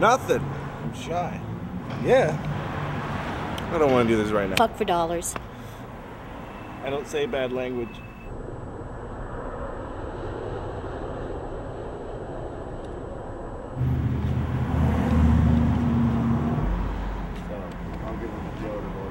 Nothing. I'm shy. Yeah. I don't want to do this right now. Fuck for dollars. I don't say bad language. So, I'll give him a Joe to